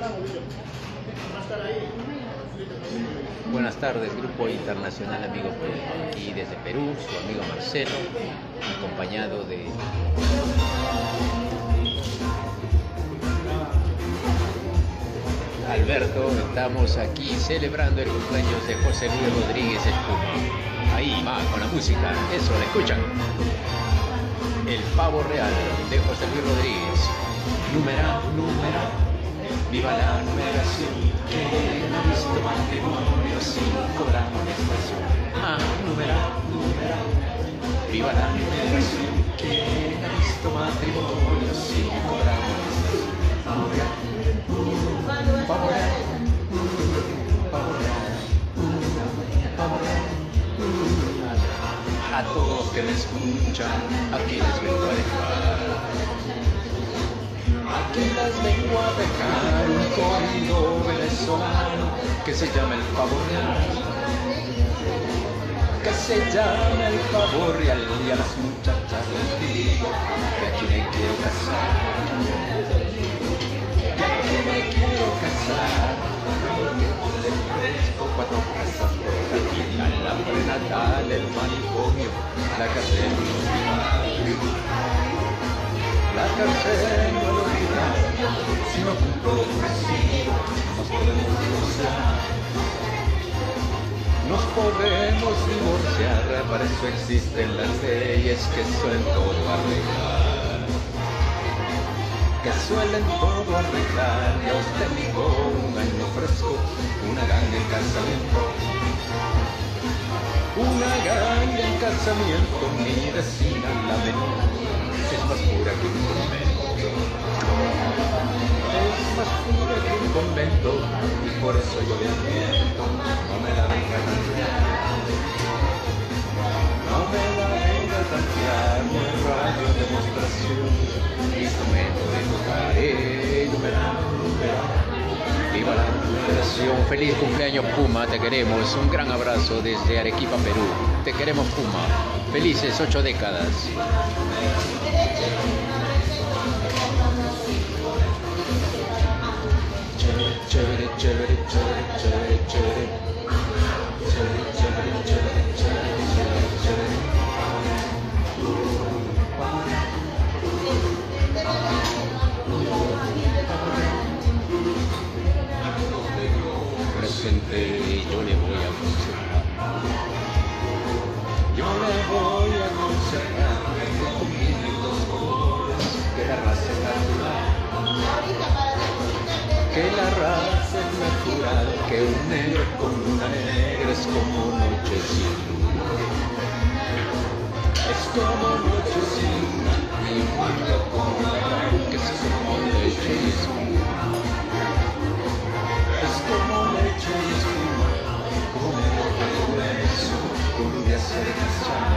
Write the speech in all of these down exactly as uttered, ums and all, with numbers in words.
Buenas tardes, Grupo Internacional Amigo Perú. Aquí desde Perú, su amigo Marcelo, acompañado de Alberto. Estamos aquí celebrando el cumpleaños de José Luis Rodríguez Espuma. Ahí va, con la música, eso, ¿la escuchan? El pavo real de José Luis Rodríguez. Número, número, viva la numeración, que no ha visto matrimonio sin cobrar amonestación. Ah, número, número, viva la numeración, que no ha visto matrimonio sin cobrar amonestación. Pavo real, pavo real, pavo real, pavo real. A todos los que me escuchan, aquí les vengo a dejar. Aquí les vengo a dejar un corrido venezolano que se llama el pavo real. Que se llama el pavo real, y a las muchachas les digo que aquí me quiero casar. Que aquí me quiero casar. Les presto cuatro casas por aquí, a la prenatal, el manicomio, la cárcel la cárcel no lo olvida, si no cumplo lo ofrecido, nos podemos divorciar. Nos podemos divorciar, para eso existen las leyes que suelen todo arreglar. Que suelen todo arreglar, ya usted dijo un año fresco, una ganga en casamiento. Una ganga en casamiento, mi vecina la menor. Es más pura que un convento, es más pura que un convento, y por eso yo le miento, no me la venga a tantear, no me la venga a tantear, ni el radio de demostración, instrumento de tocar, eh, número, número, viva la numeración. Feliz cumpleaños Puma, te queremos, un gran abrazo desde Arequipa, Perú, te queremos Puma, felices ocho décadas. Chévere, chévere, chévere, chévere, chévere, chévere. Chévere, chévere, chévere, chévere, chévere, chévere. Presente, yo le voy a aconsejar. Yo le voy a aconsejar con mis lindos colores que la raza es natural. Que la raza es natural, que un negro con una negra es como noche sin luna. Es como noche sin luna, y un negro con una blanca es como leche y espuma. Es como leche y espuma, como negro con eso, con rubia se ha de casar.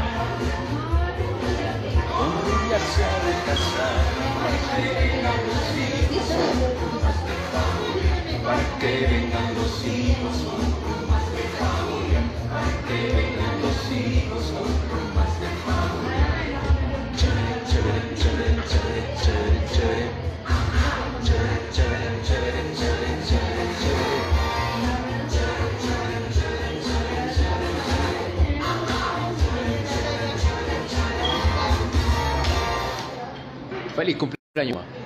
Con rubia se ha de casar, para que vengan los hijos, más de para que vengan los hijos con plumas de pavo, para que vengan los hijos con plumas de pavo. Chévere, chévere, chévere, chévere, chévere, chévere. Chévere, chévere, chévere, chévere, chévere, chévere. Feliz cumpleaños.